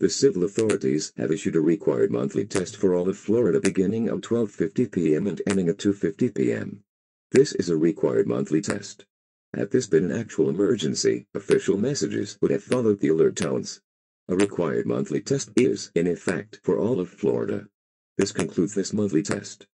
The civil authorities have issued a required monthly test for all of Florida beginning at 12:50 p.m. and ending at 2:50 p.m. This is a required monthly test. Had this been an actual emergency, official messages would have followed the alert tones. A required monthly test is in effect for all of Florida. This concludes this monthly test.